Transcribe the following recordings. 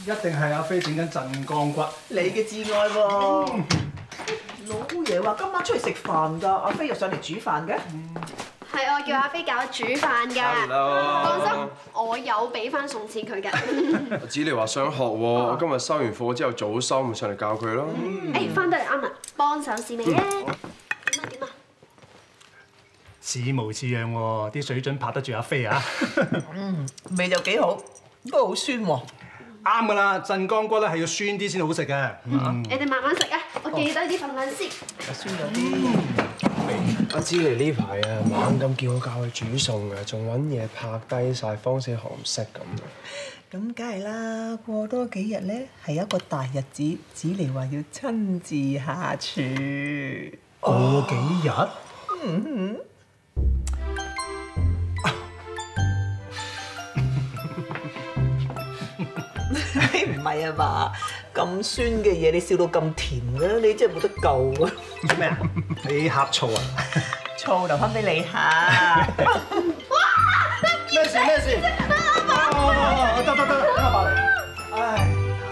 一定係阿飛整緊鎮江骨。 你嘅至愛喎。老爺話今晚出去食飯㗎，阿飛又上嚟煮飯嘅。 係我叫阿飛教我煮飯㗎。放心，我有俾翻餸錢佢嘅。 阿子你話想學喎，我今日收完課之後早收，咪上嚟教佢咯。 誒，翻到嚟啱啦，幫手試味啊！點啊？ 似模似樣喎，啲水準拍得住阿飛啊！ 味就幾好，不過好酸喎。 啱㗎啦，鎮江骨咧係要酸啲先好食嘅。 你哋慢慢食啊，我記低啲份量先。 酸咗啲。 阿子你呢排啊，猛咁叫我教佢煮餸啊，仲揾嘢拍低晒，方死學唔識咁。 咁梗係啦，過多幾日咧係一個大日子，子妮話要親自下廚。 過幾日？ 唔係啊嘛，咁酸嘅嘢你笑到咁甜嘅，你真係冇得救啊！ 做咩啊？你呷醋啊？ 醋留翻俾你嚇。 咩事？得，等我爆嚟。唉，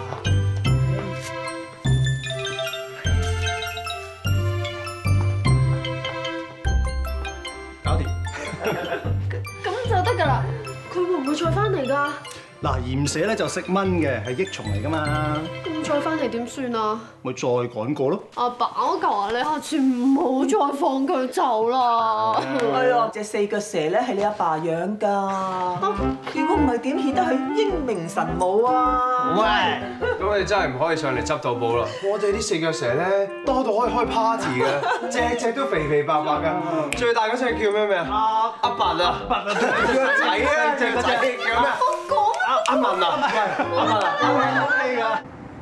搞掂。 咁就得㗎啦。佢會唔會再翻嚟㗎？ 嗱，鹽蛇咧就食蚊嘅，係益蟲嚟㗎嘛。 咁再翻嚟點算啊？ 咪再趕過咯。 阿爸，我求下你下次唔好再放佢走啦。 哎呀，隻四腳蛇咧係你阿爸養㗎，如果唔係點顯得佢英明神武啊？ 喂，咁你真係唔可以上嚟執到寶啦！我哋啲四腳蛇咧多到可以開 party 嘅，隻都肥肥白白㗎。最大嗰隻叫咩名啊？阿拔啊！阿拔啊！個仔啊！隻仔叫咩？阿文啊！阿文啊！OK 㗎。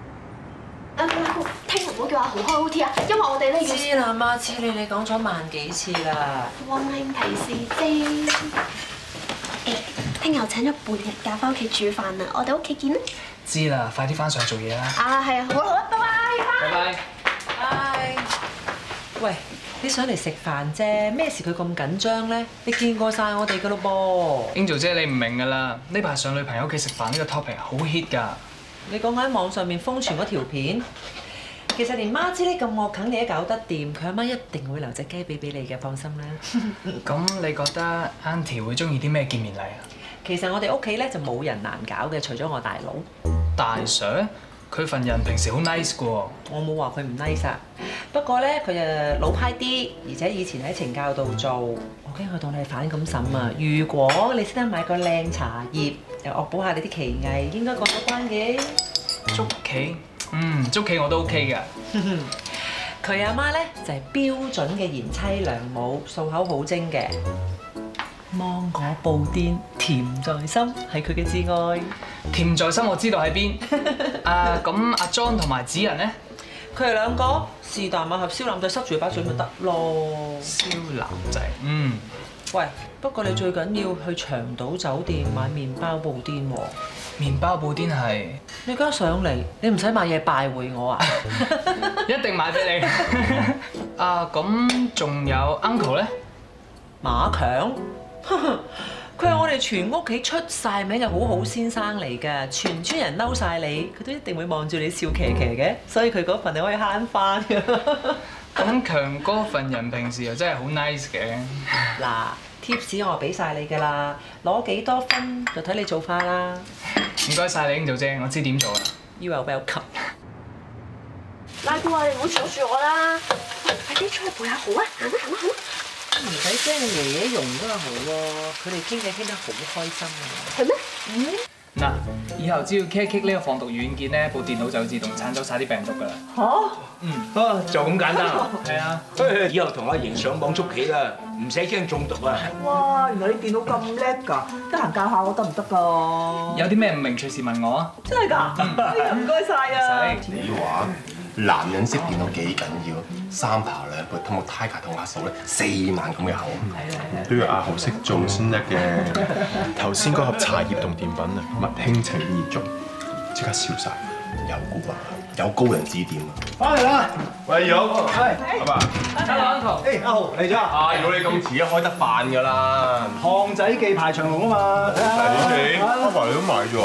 聽日唔好叫阿豪開 OT 啊，因為我哋咧要。 知啦，媽知你講咗萬幾次啦。 溫馨提示啫。誒，聽日我請咗半日假翻屋企煮飯啊，我哋屋企見啦。 知啦，快啲翻上做嘢啦。 啊，係啊，好啦，拜拜。 拜拜。 唉，喂，你上嚟食飯啫，咩事佢咁緊張咧？你見過晒我哋噶咯噃。 Angel 姐你唔明㗎啦，呢排上女朋友屋企食飯呢個 topic 好 hit 㗎。 你講緊喺網上面瘋傳嗰條片，其實連媽知呢咁惡啃你都搞得掂，佢阿媽一定會留隻雞髀俾你嘅，放心啦。 咁你覺得 Auntie 會中意啲咩見面禮啊？ 其實我哋屋企咧就冇人難搞嘅，除咗我大佬。 大 Sir， 佢份人平時好 nice 㗎喎。 我冇話佢唔 nice 啊，不過咧佢就老派啲，而且以前喺懲教度做，我驚佢當你係反咁審啊！如果你識得買個靚茶葉，又惡補下你啲棋藝，應該過得關嘅。 捉棋，捉棋我都 OK 㗎。 佢阿媽咧就係標準嘅賢妻良母，數口好精嘅。芒果布甸甜在心係佢嘅至愛， 甜在心我知道喺邊。咁阿 John 同埋子仁咧？ 佢哋兩個是但買盒燒腩仔塞住把嘴咪得咯。 燒腩仔， 喂，不過你最緊要去長島酒店買麵包布甸喎。 麵包布甸係。 你而家上嚟，你唔使買嘢拜會我啊！ 一定買俾你。咁仲有 Uncle 咧？ 馬強，佢係我哋全屋企出晒名嘅好好先生嚟㗎，全村人嬲晒你，佢都一定會望住你笑騎騎嘅，所以佢嗰份你可以慳翻㗎。 咁強哥份人平時又真係好 nice 嘅。 嗱，貼士我俾晒你㗎啦，攞幾多分就睇你做法啦。 唔該晒你 Angel姐，我知點做啦。 You are welcome。 拉姑啊，你唔好阻住我啦！喂，快啲出去陪下豪啊！行啦行啦行啦！ 唔使驚，爺爺容都係好喎，佢哋傾偈傾得好開心啊！ 係咩？ 嗱，以後只要 click 呢個放毒軟件咧，部電腦就自動鏟走晒啲病毒㗎啦。 嚇？就咁簡單啊？ 係啊。 以後同阿瑩上網捉棋啦，唔使驚中毒啊！ 哇，原來你電腦咁叻㗎，得閒教下我得唔得㗎？ 有啲咩唔明隨時問我啊。 真係㗎？哎呀，唔該晒啊！ 你話男人識電腦幾緊要？三扒兩撥，同我太太同阿嫂咧4萬咁嘅口， 都要阿豪識做先得嘅。頭先嗰盒茶葉同澱粉啊，物輕情意重，即刻燒晒。 有顧啊，有高人指點啊！ 翻嚟啦！ 喂，友， 係， 阿爸， Hello，Uncle。 誒，阿豪嚟咗啊！ 啊！如果你咁遲一開得飯㗎啦。 巷仔記排長龍啊嘛！ 你阿爸你都買咗啊？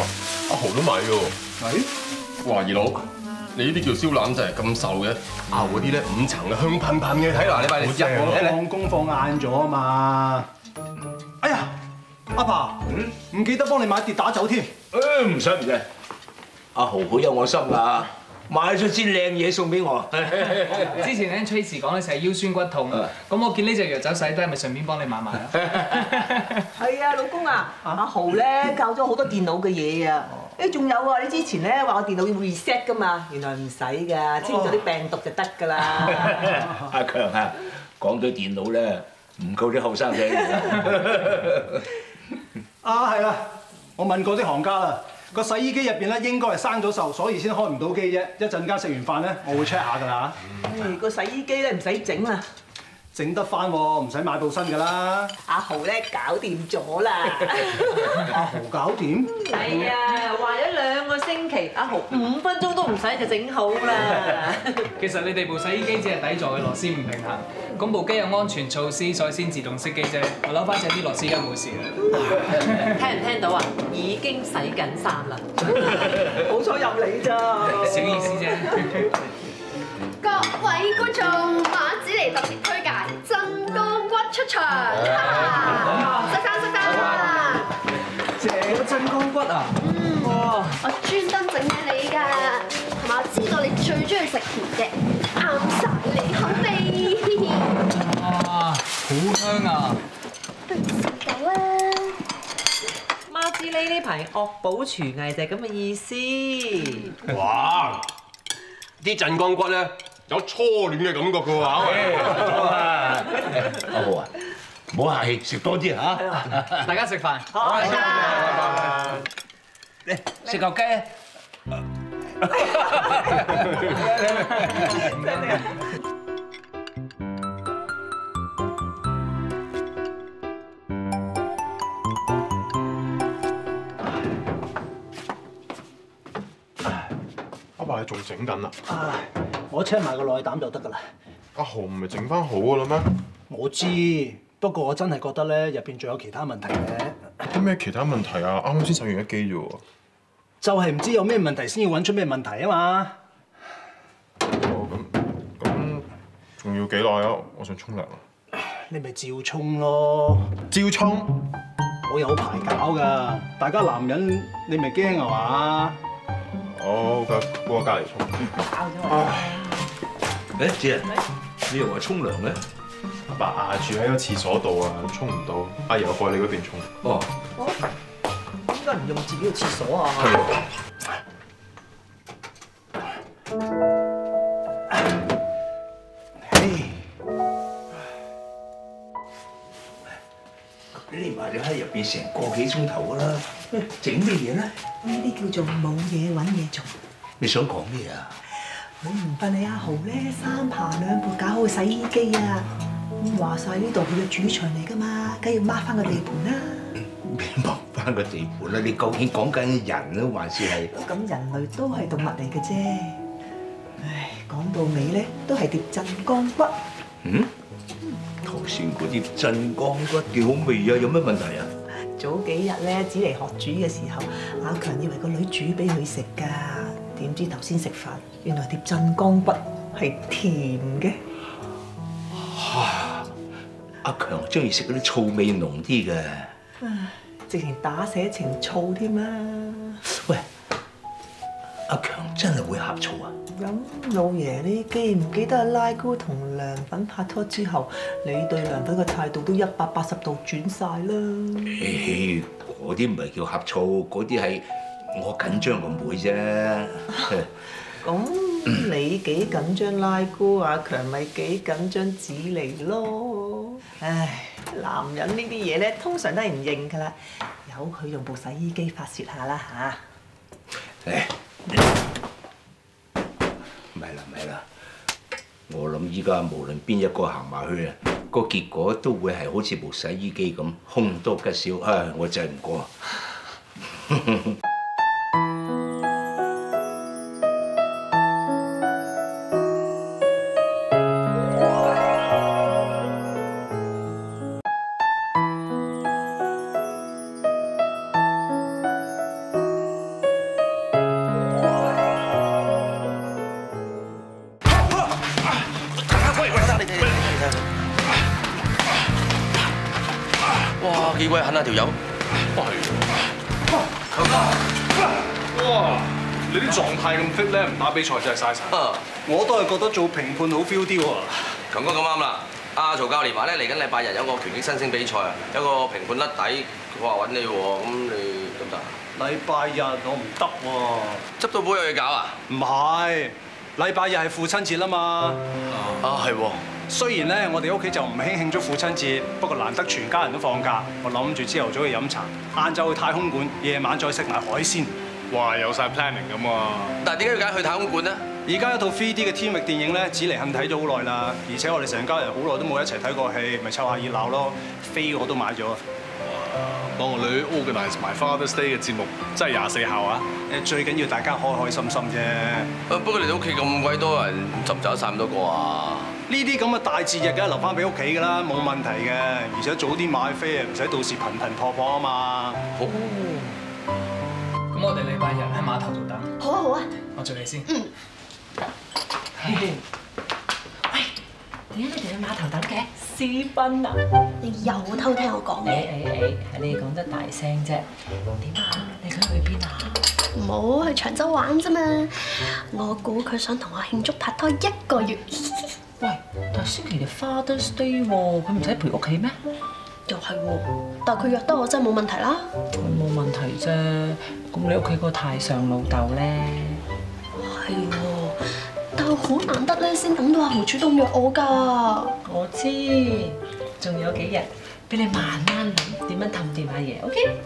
阿豪都買喎。係？哇，二佬，你呢啲叫燒腩就係咁瘦嘅，阿豪嗰啲咧5層嘅香噴噴嘅，睇嗱，你買嚟入我睇放工放晏咗啊嘛！哎呀，阿爸，唔記得幫你買跌打酒添。 唔使唔使，阿豪好有我心㗎，買咗支靚嘢送俾我。 之前咧 Tracy 講咧成日腰酸骨痛，咁我見呢隻藥酒洗低，咪順便幫你買埋啊。 係啊，老公啊，阿豪咧教咗好多電腦嘅嘢啊！誒，仲有啊，你之前咧話我電腦要 reset 㗎嘛，原來唔使㗎，清咗啲病毒就得㗎啦。 阿強啊，講到電腦咧，唔夠啲後生仔。 啊，係啦，我問過啲行家啦，個洗衣機入邊咧應該係生咗鏽，所以先開唔到機啫。一陣間食完飯咧，我會 check 下㗎啦。 誒，個洗衣機咧唔使整啦， 整得翻喎，唔使買部新㗎啦。 阿豪咧搞掂咗啦。 阿豪搞掂？ 係啊，話咗2個星期，阿豪5分鐘都唔使就整好啦。 其實你哋部洗衣機只係底座嘅螺絲唔平衡，咁部機有安全措施，所以先自動熄機啫。我扭翻正啲螺絲梗冇事啦。 聽唔聽到啊？已經洗緊衫啦。 好彩入嚟咋。 小意思啫。 各位觀眾，馬子尼特別推介震光骨出場，塞衫塞衫啦！ 有震光骨啊！ 哇！我專登整俾你㗎，同埋我知道你最中意食甜嘅，啱晒你口味。 哇，好香啊！ 不如試到啊！ 孖子呢排惡補廚藝就係咁嘅意思。 哇！啲震光骨咧有初戀嘅感覺㗎喎。 阿豪啊，唔好客氣，食多啲嚇。 大家食飯。 嚟食嚿雞啊！ 阿爸你仲整緊啊？ 我 check 埋個內膽就得㗎啦。 阿豪唔係整翻好㗎啦咩？ 我知，不過我真係覺得咧入邊仲有其他問題嘅。 有咩其他問題啊？啱啱先洗完一機啫喎。 就係唔知有咩問題先要揾出咩問題啊嘛。 哦，咁仲要幾耐啊？我想沖涼啊。 你咪照沖咯。 照沖？ 我有排搞㗎，大家男人你咪驚啊嘛？ 好嘅，過隔離沖。 誒，姐，你又話沖涼咧？ 阿爸壓住喺個廁所度啊，沖唔到。阿爺我過你嗰邊沖。 哦。 點解唔用自己個廁所啊？ 匿埋咗喺入邊成個幾鐘頭㗎啦，整咩嘢咧？ 呢啲叫做冇嘢揾嘢做。 你想講咩啊？ 佢唔瞓你阿豪咧3爬2步搞好個洗衣機啊！咁話晒呢度佢嘅主場嚟㗎嘛，梗要抹翻個地盤啦。 咩抹翻個地盤啦？你究竟講緊人咧，還是係？ 咁人類都係動物嚟嘅啫。唉，講到尾咧，都係碟震光骨。 嗯？頭先嗰啲震光骨幾好味啊！有咩問題啊？ 早幾日咧，子嚟學煮嘅時候，阿強以為個女煮俾佢食㗎，點知頭先食飯，原來碟震光骨係甜嘅。 阿強中意食嗰啲醋味濃啲嘅。 直情打寫情操添啦！ 喂，阿強真係會呷醋啊？ 咁老爺，你記唔記得阿拉姑同涼粉拍拖之後，你對涼粉嘅態度都180度轉晒啦？ 誒，嗰啲唔係叫呷醋，嗰啲係我緊張個妹啫。 咁你幾緊張拉姑，阿強咪幾緊張子嚟咯？唉，男人呢啲嘢咧，通常都係唔認㗎啦，由佢用部洗衣機發泄下啦嚇。 誒，唔係啦，我諗依家無論邊一個行埋去啊，個結果都會係好似部洗衣機咁，凶多吉少。唉，我真係唔過。 哇，幾鬼狠啊條友！ 哇！你啲狀態咁 fit 咧，唔打比賽真係嘥晒。 我都係覺得做評判好 feel 啲喎。 強哥咁啱啦，阿曹教練話咧，嚟緊禮拜日有個拳擊新星比賽啊，有個評判甩底，佢話揾你喎，咁你得唔得？ 禮拜日我唔得喎。 執到寶有嘢搞啊？ 唔係，禮拜日係父親節啦嘛。 係喎。 雖然咧，我哋屋企就唔興慶祝父親節，不過難得全家人都放假，我諗住朝頭早去飲茶，晏晝去太空館，夜晚再食埋海鮮。 哇！有晒 planning 咁啊！ 但係點解要揀去太空館呢？ 而家一套 3D 嘅天域電影咧，子離恨睇咗好耐啦，而且我哋成家人好耐都冇一齊睇過戲，咪湊下熱鬧咯。飛我都買咗。 幫我女 organize 埋 Father's Day 嘅節目，真係24孝啊！ 最緊要大家開開心心啫。 不過你哋屋企咁鬼多人，執唔執得晒咁多個啊？ 呢啲咁嘅大節日梗係留翻俾屋企㗎啦，冇問題嘅。而且早啲買飛啊，唔使到時頻頻撲撲啊嘛。 好。 咁我哋禮拜日喺碼頭度等。 好啊好啊。 我做你先。 喂，點解你哋去碼頭等嘅？私奔啊！ 你又偷聽我講嘢。 係你講得大聲啫。點啊？你想去邊啊？ 唔好去長洲玩啫嘛。我估佢想同我慶祝拍拖1個月。 喂，但係星期日 Father's Day 喎，佢唔使陪屋企咩？ 又係喎，但係佢約得我真係冇問題啦。 佢冇問題啫。咁你屋企個太上老豆咧？ 係喎，但係好難得咧，先等到阿豪主動約我㗎。 我知，仲有幾日俾你慢慢諗點樣氹掂阿爺 ，OK？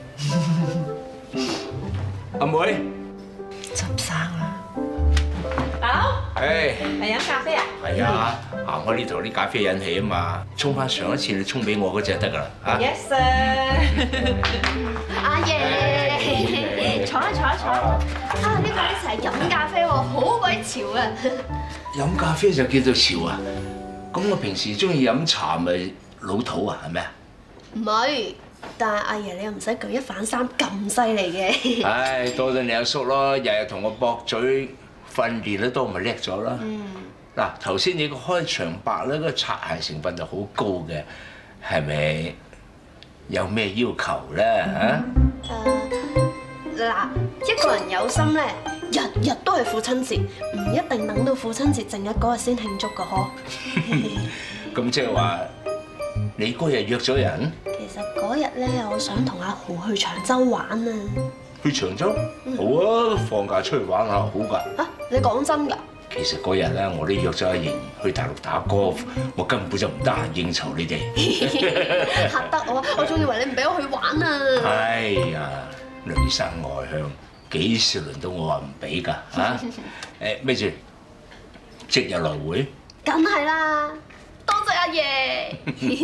阿妹， 執生啦。寶，係飲咖啡啊？ 係啊，行開呢頭啲咖啡引起啊嘛，沖翻上一次你沖俾我嗰隻得㗎啦嚇。 Yes sir。 阿爺，坐啦。啊，呢個咧成日飲咖啡喎，好鬼潮啊！ 飲咖啡就叫做潮啊？咁我平時中意飲茶咪老土啊，係咪啊？ 唔係，但係阿爺你又唔使舉一反三咁犀利嘅。 唉，多謝你阿叔咯，日日同我駁嘴，訓練得多咪叻咗啦。嗱，頭先你個開場白咧，嗰個擦鞋成分就好高嘅，係咪有咩要求咧嚇？ 嗱，一個人有心咧，日日都係父親節，唔一定等到父親節正日嗰日先慶祝噶嗬。 咁即係話你嗰日約咗人？ 其實嗰日咧，我想同阿豪去長洲玩啊。 去長洲？好啊，放假出去玩下好㗎。 嚇，你講真㗎？ 其實嗰日咧，我都約咗阿瑩去大陸打 golf，我根本就唔得閒應酬你哋。 嚇得我仲以為你唔俾我去玩啊！ 哎呀，女生外向，幾時輪到我話唔俾㗎嚇？咩住？即日來回？ 梗係啦，多謝阿爺。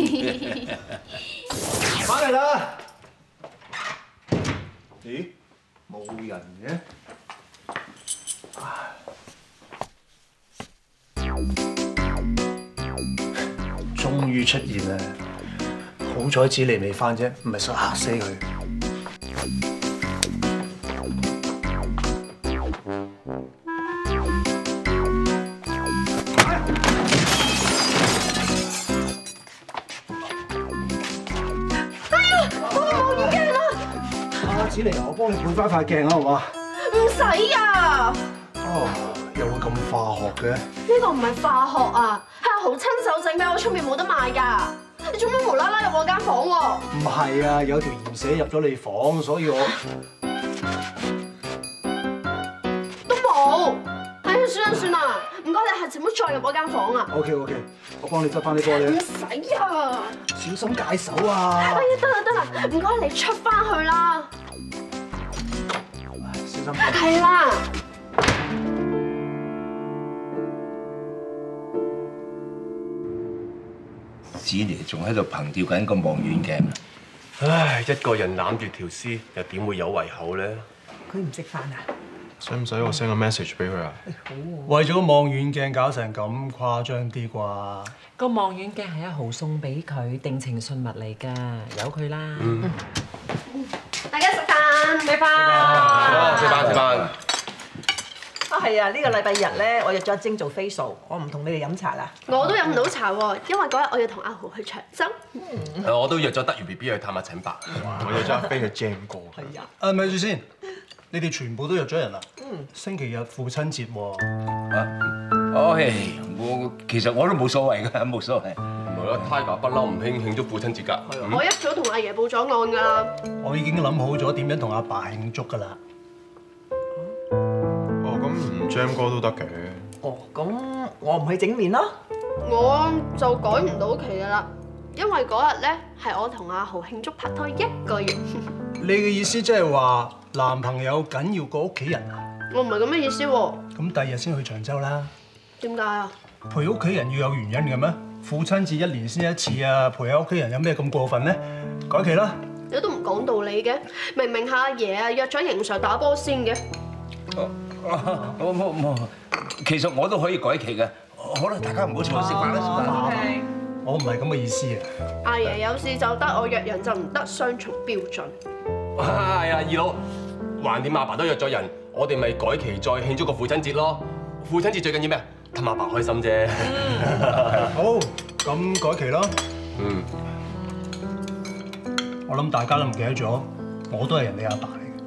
翻嚟啦！咦？冇人嘅。終於出現啦！好彩子離未翻啫，唔係想嚇死佢。子離，我幫你配翻塊鏡啊，好嘛？ 唔使啊！ 又會咁化學嘅？ 呢個唔係化學啊，係阿豪親手整俾我，出面冇得賣㗎。你做乜無啦啦入我間房喎？ 唔係啊，有條鹽蛇入咗你房，所以我都冇。哎呀，算啦，唔該你下次唔好再入我間房啊。 OK， 我幫你執翻啲玻璃。 唔使啊！ 小心解手啊！ 哎呀，得啦，唔該你出翻去啦。 小心。 係啦。 子離仲喺度憑吊緊個望遠鏡。 唉，一個人攬住條屍，又點會有胃口咧？ 佢唔食飯啊？ 使唔使我 send 個 message 俾佢啊？ 為咗個望遠鏡搞成咁誇張啲啩？ 個望遠鏡係阿豪送俾佢定情信物嚟㗎，由佢啦。 大家食飯， 食飯。 食飯。 啊係係啊，呢個禮拜日咧，我約咗阿晶做 facial， 我唔同你哋飲茶啦。 我都飲唔到茶喎，因為嗰日我要同阿豪去長洲。 我都約咗德源 BB 去探下陳伯，我約咗阿飛去 Jam 哥。 係啊。 咪住先，你哋全部都約咗人啦？星期日父親節喎。 我其實我都冇所謂㗎，冇所謂。 唔係啦，Tiger 不嬲唔慶祝父親節㗎。 我一早同阿爺報咗案㗎啦。 我已經諗好咗點樣同阿爸慶祝㗎啦。 哦，咁唔 Jam 哥都得嘅。 哦，咁我唔去整面咯。 我就改唔到期㗎啦，因為嗰日咧係我同阿豪慶祝拍拖1個月。 你嘅意思即係話男朋友緊要過屋企人啊？ 我唔係咁嘅意思喎。 咁第二日先去長洲啦。 點解啊？ 陪屋企人要有原因嘅咩？父親節1年先一次啊，陪下屋企人有咩咁過分呢？改期啦！ 你都唔講道理嘅，明明阿爺啊約咗邢 Sir 打波先嘅。 冇，其實我都可以改期嘅。好啦，大家唔好嘈，食飯啦，食飯。 我唔係咁嘅意思啊！ 阿爺有事就得，我約人就唔得，雙重標準。 係啊，二佬，橫掂阿爸都約咗人，我哋咪改期再慶祝個父親節咯。父親節最緊要咩？氹阿爸開心啫。 好，咁改期咯。我諗大家都唔記得咗，我都係人哋阿爸嚟嘅。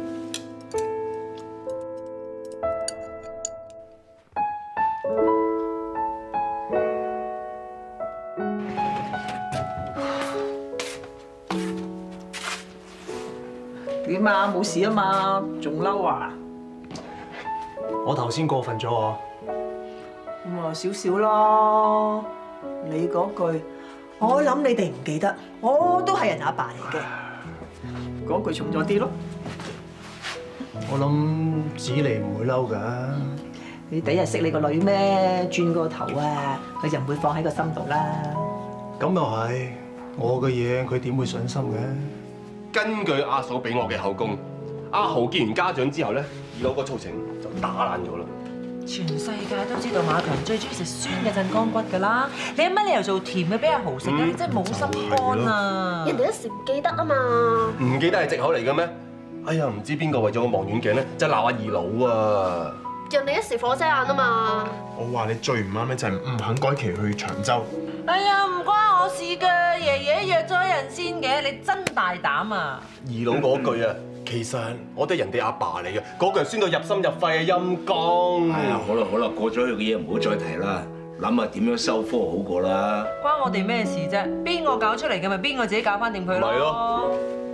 點啊？冇事啊嘛？仲嬲啊？ 我頭先過分咗我。 咁啊少少咯。你嗰句，我諗你哋唔記得，我都係人阿爸嚟嘅。嗰句重咗啲咯。 我諗子妮唔會嬲㗎。 你第一日識你個女咩？轉個頭啊，佢就唔會放喺個心度啦。 咁又係，我嘅嘢佢點會上心嘅？ 根據阿嫂俾我嘅口供，阿豪見完家長之後咧，二佬個醋情就打爛咗啦。 全世界都知道馬強最中意食酸嘅鎮江骨㗎啦，你有乜理由做甜嘅俾阿豪食嘅？你真係冇心肝啊！ 人哋一時唔記得啊嘛。 唔記得係藉口嚟嘅咩？哎呀，唔知邊個為咗個望遠鏡咧，真係鬧阿二佬啊！ 人哋一時火遮眼啊嘛。 我話你最唔啱咧，就係唔肯改期去長洲。 哎呀，唔關我事㗎，爺爺約咗人先嘅，你真大膽啊！ 二佬嗰句啊，其實我哋人哋阿爸嚟嘅，嗰句酸到入心入肺嘅陰公。 哎呀，好啦，過咗去嘅嘢唔好再提啦，諗下點樣收科好過啦。 關我哋咩事啫？邊個搞出嚟嘅咪邊個自己搞翻掂佢咯。 咪咯。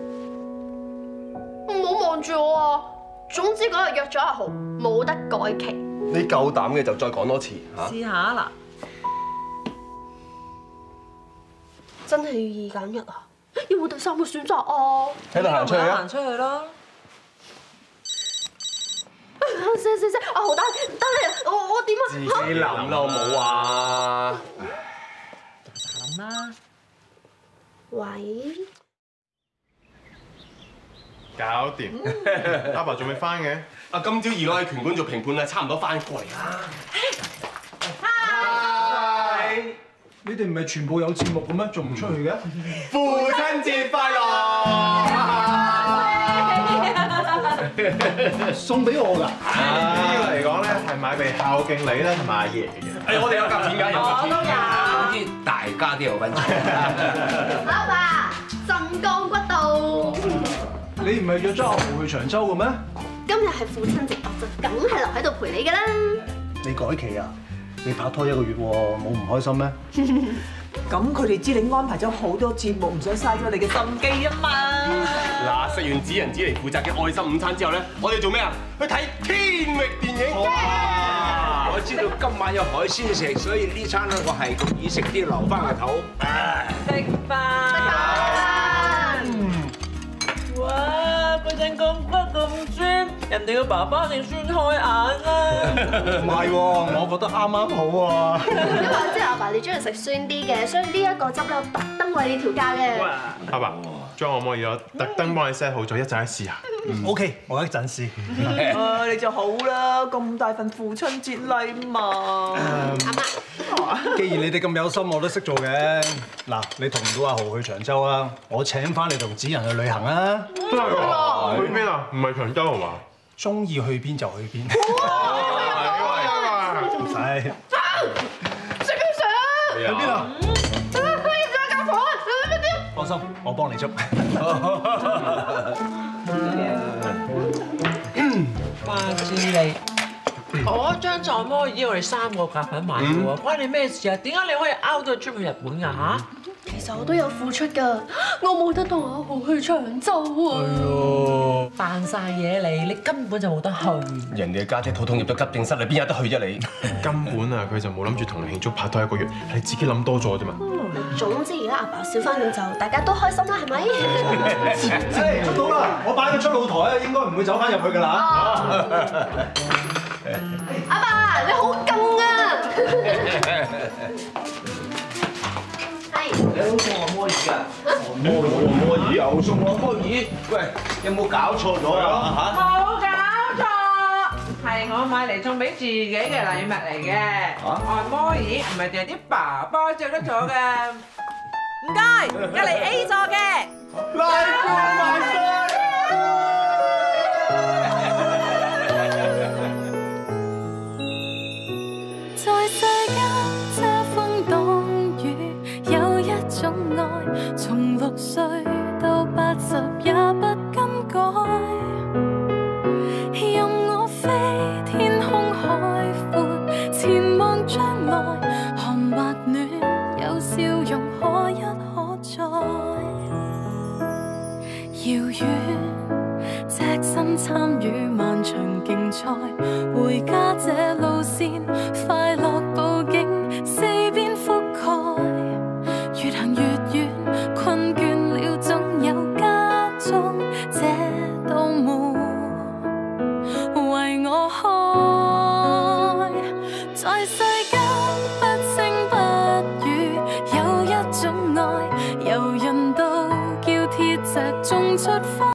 唔好望住我啊！總之嗰日約咗阿豪，冇得改期。 你夠膽嘅就再講多次嚇。 試下嗱。 真係要2揀1啊！有冇第3個選擇啊？ 喺度行出去啊！ 行出去咯！ 死！阿豪得你，我點啊？ 自己諗啦，好冇啊！ 諗啦。 喂。 搞掂。阿爸仲未翻嘅？ 啊，今朝二佬喺拳館做評判啊，差唔多翻過嚟啦。 你哋唔係全部有節目嘅咩？仲唔出去嘅？ 父親節快樂！ 送俾我㗎。 呢個嚟講咧，係買俾孝敬你啦，同埋阿爺嘅。 我哋有夾錢㗎，有夾錢㗎。 總之大家都有份錢。 阿爸，鎮江骨道。 你唔係約咗阿豪去長洲嘅咩？ 今日係父親節，我就梗係留喺度陪你㗎啦。 你改期啊？你拍拖1個月喎，冇唔開心咩？ 咁佢哋知你安排咗好多節目，唔想嘥咗你嘅心機啊嘛。 嗱，食完指人指嚟負責嘅愛心午餐之後咧，我哋做咩啊？去睇天域電影。 我知道今晚有海鮮食，所以呢餐咧我係咁易食啲，留翻個頭。 食飯。哇！嗰陣咁骨咁酸，人哋個爸爸定酸開眼啊！ 唔係喎，我覺得啱啱好喎。 因為我知阿爸你中意食酸啲嘅，所以呢一個汁咧我特登為你調教嘅。 阿爸，將我可以我特登幫你 set 好咗，一陣試下。 OK，我一陣試。 你就好啦，咁大份父親節禮物。 既然你哋咁有心，我都識做嘅。嗱，你同唔到阿豪去長洲啊，我請翻你同子仁去旅行啊！ 真係喎，去邊啊？唔係長洲係嘛？ 中意去邊就去邊。 係。 石標 Sir， 去邊啊？ 入咗間房啊！你點？ 放心，我幫你捉。 哇！志利，我張藏摩椅我哋3個夾份買嘅喎，關你咩事啊？點解你可以 out 到出去日本㗎嚇？ 其實我都有付出㗎，我冇得同阿豪去長洲啊！ 咯， 扮晒嘢你根本就冇得去。 人哋家姐肚痛入咗急症室，你邊有得去啫你？ 根本啊，佢就冇諗住同你慶祝拍拖1個月，係你自己諗多咗啫嘛。 總之而家阿爸笑翻咁就大家都開心啦，係咪？ 誒，捉到啦！我擺佢出露台咧，應該唔會走翻入去㗎啦。 阿爸，你好勁啊！ 你好送按摩椅啊？按摩椅又送按摩椅？喂，有冇搞錯咗啊？ 冇搞錯，係我買嚟送俾自己嘅禮物嚟嘅。按摩椅唔係淨係啲爸爸着得咗嘅。唔該，隔離 A 座嘅。 拉姑埋晒。 在世間遮風擋雨，有一種愛，從6歲到80也不更改。任我飛天空海闊，前望將來，寒或暖，有笑容可一可再。遙遠，隻身參與漫長競賽，回家這路線，快樂佈景四邊覆蓋，越行越遠，困倦了總有家中這道門為我開。在世間不聲不語，有一種愛，柔韌到叫鐵石種出花。